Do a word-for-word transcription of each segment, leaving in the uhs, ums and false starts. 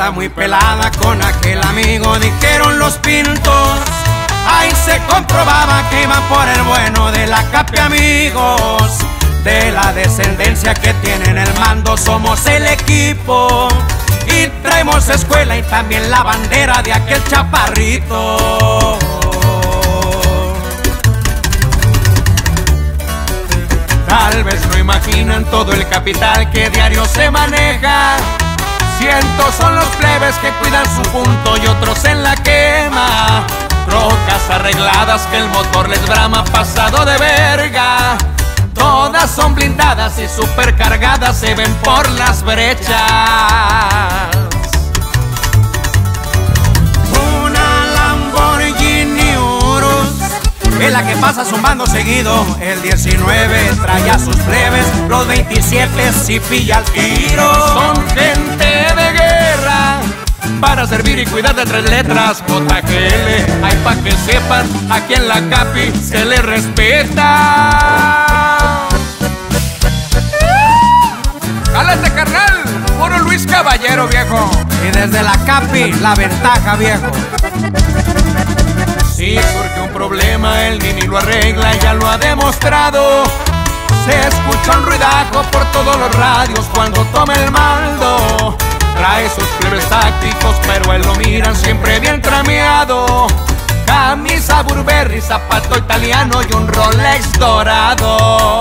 está muy pelada con aquel amigo, dijeron los pintos. Ahí se comprobaba que iban por el bueno de la Capi, amigos. De la descendencia que tienen el mando somos el equipo. Y traemos escuela y también la bandera de aquel chaparrito. Tal vez no imaginan todo el capital que diario se maneja. Cientos son los plebes que cuidan su punto y otros en la quema. Trocas arregladas que el motor les brama pasado de verga. Todas son blindadas y supercargadas, se ven por las brechas. Una Lamborghini Urus es la que pasa zumbando seguido. El diecinueve trae a sus plebes, los veintisiete si pilla el tiro. Son gente de guerra para servir y cuidar de tres letras. J G L, hay pa' que sepan, aquí en la Capi se le respeta. ¡Jálate, carnal! Puro Luis Caballero, viejo. Y desde la Capi, la ventaja, viejo. Si surge un problema, el Nini lo arregla, ya lo ha demostrado. Se escucha un ruidajo por todos los radios cuando toma el mando. Trae sus plebes tácticos, pero él lo miran siempre bien trameado. Camisa Burberry, zapato italiano y un Rolex dorado.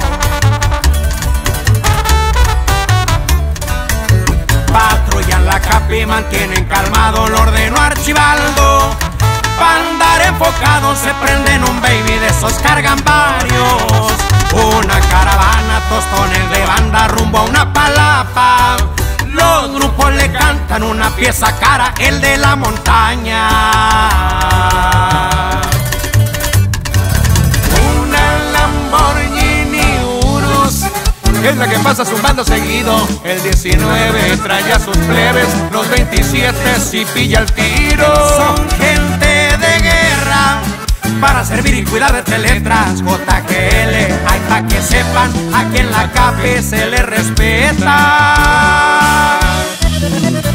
Patrullan la Capi, mantienen calmado, lo ordenó Archibaldo. Pa' andar enfocados se prenden un baby, de esos cargan varios. Una caravana, tostones de banda rumbo a una palapa. Los grupos le cantan una pieza cara, el de la montaña. Una Lamborghini Urus es la que pasa zumbando seguido. El diecinueve trae a sus plebes, los veintisiete si pilla el tiro. Son gente de guerra para servir y cuidar de teletras. J G L, hay pa' que sepan, aquí en la Capi se le respeta.